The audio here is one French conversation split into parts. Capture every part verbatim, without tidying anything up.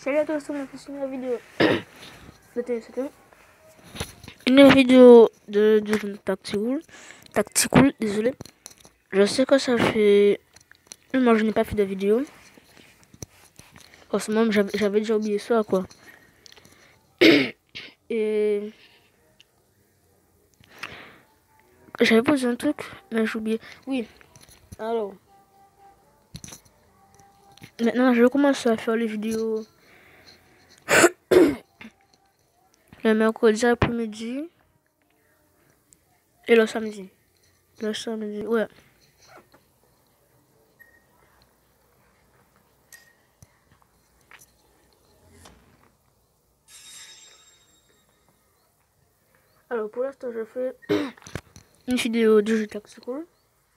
Salut à tous, on a fait une vidéo. C'était une vidéo de, de Tactical. Tactical, désolé. Je sais que ça fait. Moi, je n'ai pas fait de vidéo. Forcément, j'avais déjà oublié ça, quoi. Et. J'avais posé un truc, mais j'ai oublié. Oui. Alors. Maintenant, je vais commencer à faire les vidéos. Le mercredi après-midi. Et le samedi. Le samedi, ouais. Alors pour l'instant, je fais une vidéo de jeu Tactical.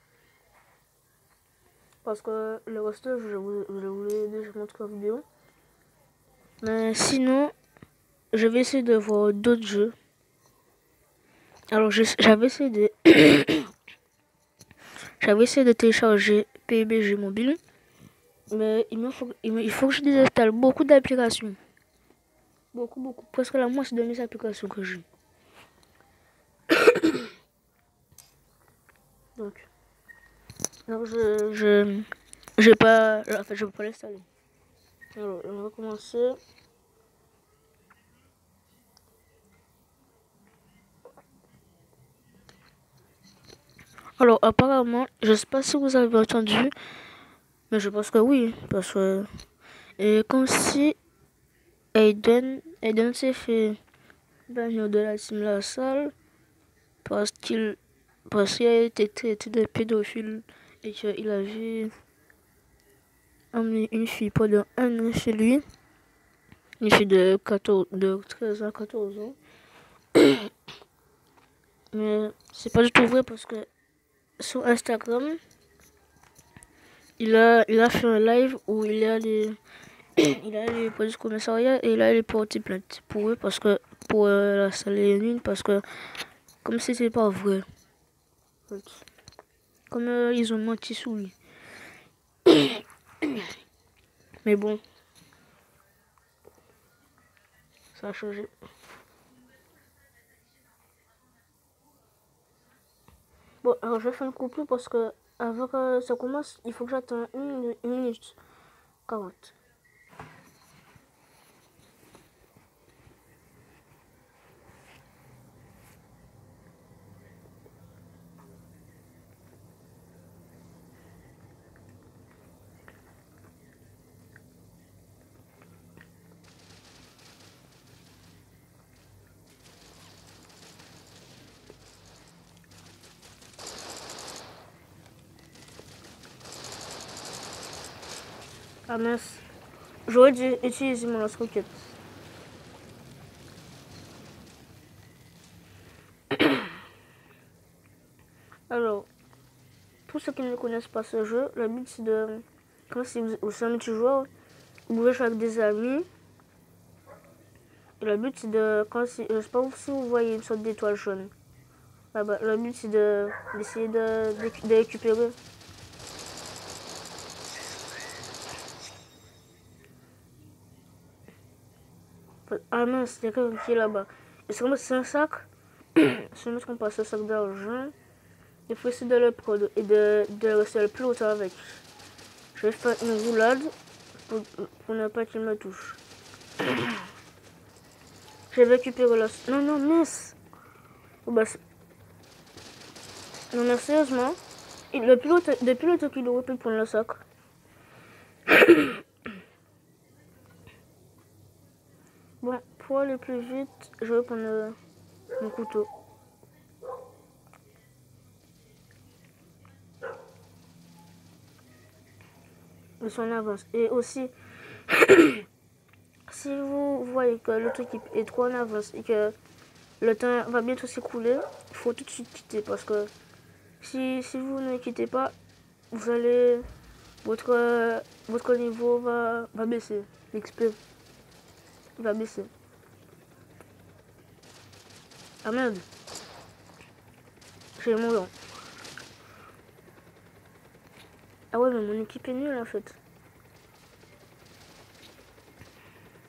Parce que le reste, je voulais déjà montrer en vidéo. Mais sinon, je vais essayer de voir d'autres jeux. Alors j'avais essayé de... j'avais essayé de télécharger P U B G mobile. Mais il, me faut, il faut que je désinstalle beaucoup d'applications. Beaucoup, beaucoup. Presque la moitié de mes applications que j'ai. Donc, donc je, je, je vais pas, en fait, je vais pas l'installer. Alors, on va commencer. Alors, apparemment, je sais pas si vous avez entendu, mais je pense que oui, parce que et comme si Aiden, Aiden s'est fait bannir de la team La Salle parce qu'il parce qu'il a été traité de pédophile et qu'il avait emmené une fille pendant un an chez lui, une fille de, quatorze, de treize à quatorze ans. Mais c'est pas du tout vrai parce que sur Instagram, il a, il a fait un live où il est allé, il a allé pour le commissariat et il a allé porter plainte pour eux parce que pour euh, la salle réunion parce que comme si c'était pas vrai. Comme euh, ils ont menti sur lui. Mais bon, ça a changé. Bon, alors je vais faire une coupure parce que avant que ça commence, il faut que j'attende une, une minute quarante. Ah mince, j'aurais dû utiliser mon lance-roquette. Alors, pour ceux qui ne connaissent pas ce jeu, le but c'est de... Quand si vous êtes un multijoueur, vous pouvez jouer avec des amis. Et le but c'est de... Quand si, je sais pas si vous voyez une sorte d'étoile jaune. Là-bas, le but c'est de, d'essayer de, de, de récupérer. Ah mince, il y a quelqu'un qui est là-bas. Et c'est comme c'est un sac. Si on passe un sac d'argent, il faut essayer de le prendre et de, de rester le plus longtemps avec. Je vais faire une roulade pour, pour ne pas qu'il me touche. Je vais récupérer la... Non, non, mince. Oh, bah, non, mais sérieusement, le pilote, depuis le temps qu'il aurait pu prendre le sac. Bon, pour aller plus vite, je vais prendre mon couteau. Et si on avance. Et aussi, si vous voyez que le truc est trop en avance et que le temps va bientôt s'écouler, il faut tout de suite quitter parce que si, si vous ne quittez pas, vous allez... Votre, votre niveau va, va baisser. L'X P va baisser. Ah merde. J'ai mon... Ah ouais, mais mon équipe est nulle en fait.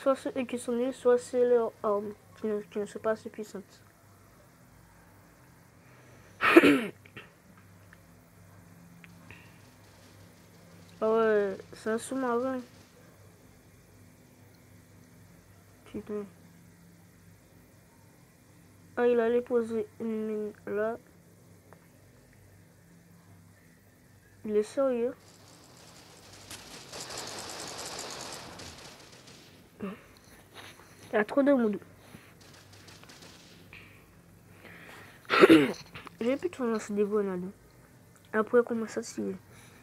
soit c'est eux qui sont nuls, soit c'est leur arme qui ne, qui ne sont pas assez puissantes. Ah ouais, c'est un sous-marin. Putain. Ah, il allait poser une mine là. Il est sérieux. Il y a trop de monde. J'ai plus de temps lancer des grenades. Après, comment ça tirer.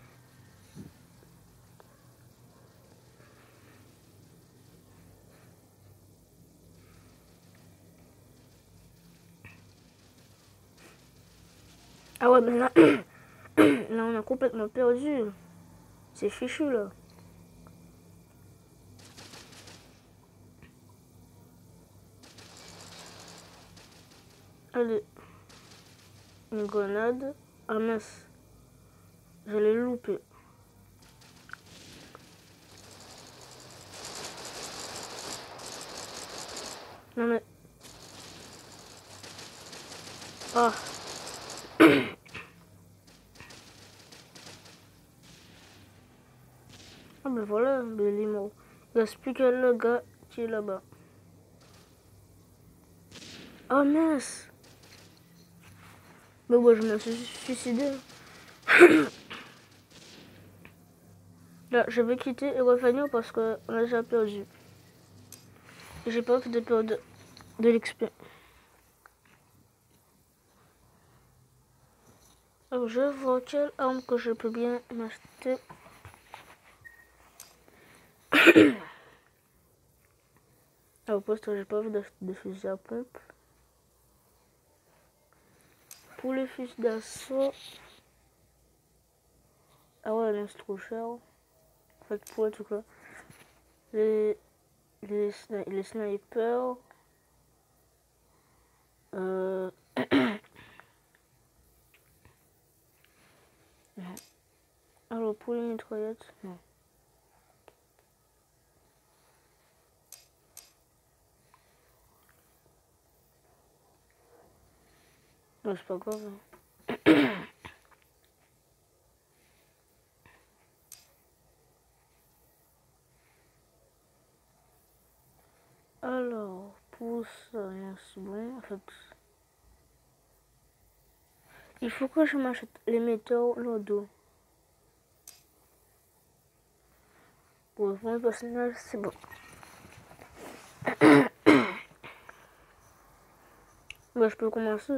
Ah ouais, mais là, là on a complètement perdu. C'est fichu là. Allez. Une grenade. Ah mince. Je l'ai loupé. Non mais... Ah. Ah ben voilà, il est mort. Il reste plus que le gars qui est là-bas. Ah mince. Mais moi je me suis suicidé. Là, je vais quitter et revenir parce qu'on a déjà perdu. J'ai pas envie de perdre de l'X P. Alors je vois quelle arme que je peux bien m'acheter. Ah, au poste, j'ai pas envie d'acheter de fusil à pompe. Pour les fusils d'assaut. Ah ouais, là c'est trop cher. En fait, pour en tout cas. Les, les, les snipers. Euh... non. Alors pour les mitraillettes, non. Non, c'est pas grave. Alors, pour ça, c'est bon. En fait, il faut que je m'achète les métaux lourds. Pour mon personnage, c'est bon. Bah, je peux commencer.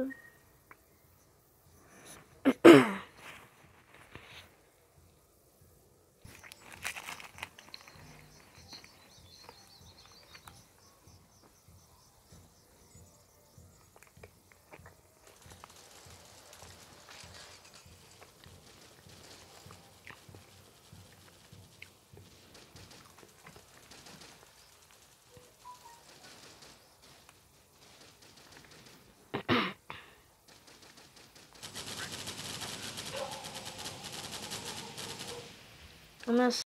Oh mince.